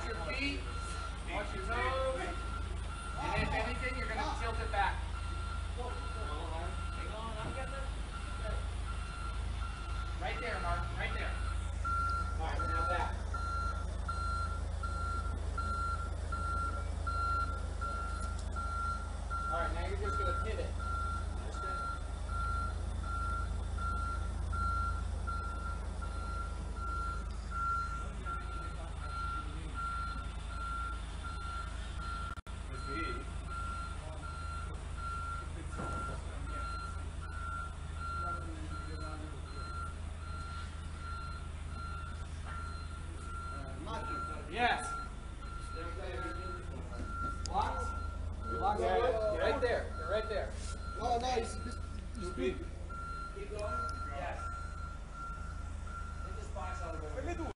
Watch your feet, watch your toes, and if anything, you're going to tilt it back. Hang on, I'm getting it. Right there, Mark, right there. All right, now back. All right, now you're just going to pivot. Yes. Blocks? Blocks are good? Right there. You're right there. No, nice. Just Keep going? Yes. Take this box out of the way.